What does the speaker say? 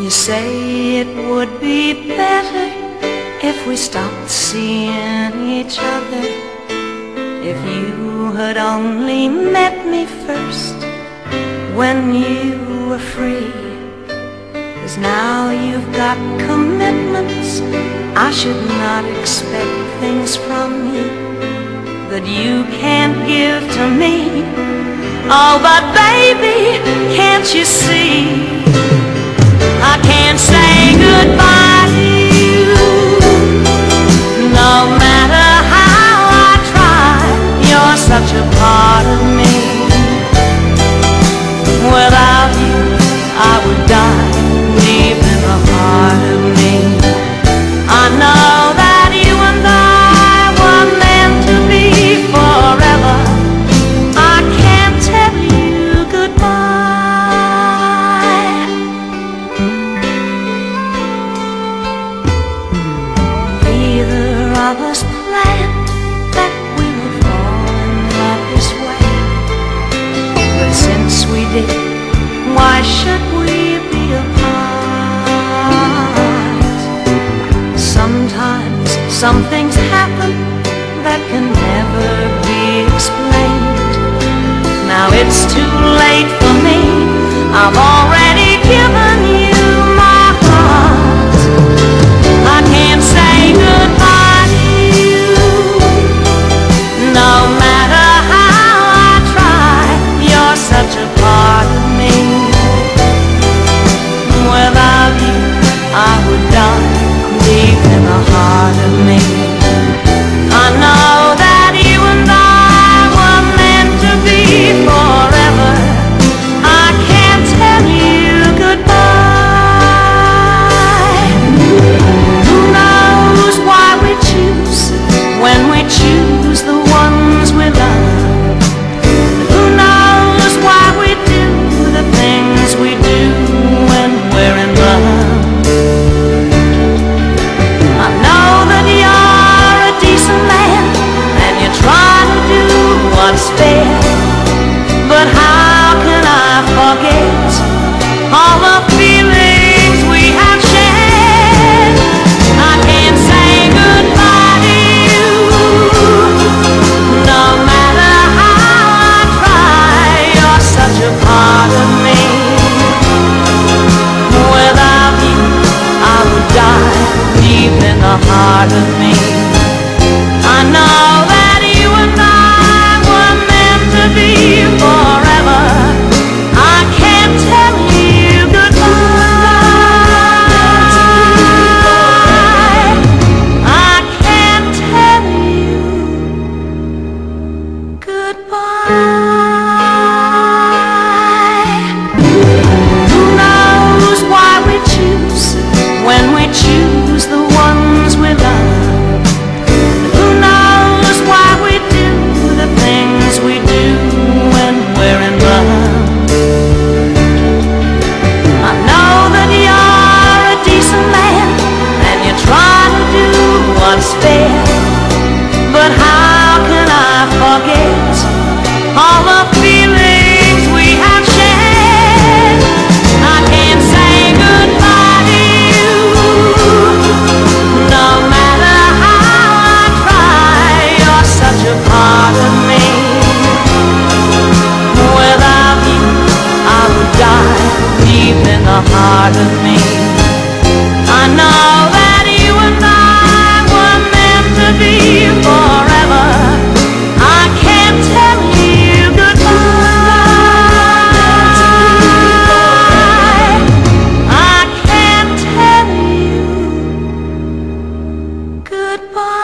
You say it would be better if we stopped seeing each other. If you had only met me first when you were free. 'Cause now you've got commitments, I should not expect things from you that you can't give to me. Oh, but baby, can't you see? I can't say goodbye to you. No matter how I try, you're such a part of me. Without you, I would die deep in the heart of me. I know that you and I were meant to be forever. I can't tell you goodbye. Neither of us planned that we would fall in love this way, but since we did, why should we be apart? Sometimes some things happen that can never be explained. Now it's too late for me, I've already given you my heart. I can't say goodbye to you. No matter how I try, you're such a part of me. Without you, I would die deep in the heart of me. I know that you and I were meant to be forever. I can't tell you goodbye. Who knows why we choose when we choose the ones we love? Who knows why we do the things we do when we're in love? I know that you're a decent man and you try to do what's fair, but how can I forget all the feelings we have shared? I can't say goodbye to you. No matter how I try, you're such a part of me. Without you, I would die deep in the heart of me. I know that you and I were meant to be forever. I can't tell you goodbye. I can't tell you goodbye. Who knows why we choose when we choose the ones we love? Who knows why we do the things we do when we're in love? I know that you're a decent man and you try to do what's fair, but how can I forget all the feelings we have shared? I can't say goodbye to you. No matter how I try, you're such a part of me. Without you, I would die deep in the heart of me. I know that you and I were meant to be forever. I can't tell you goodbye. I can't tell you goodbye.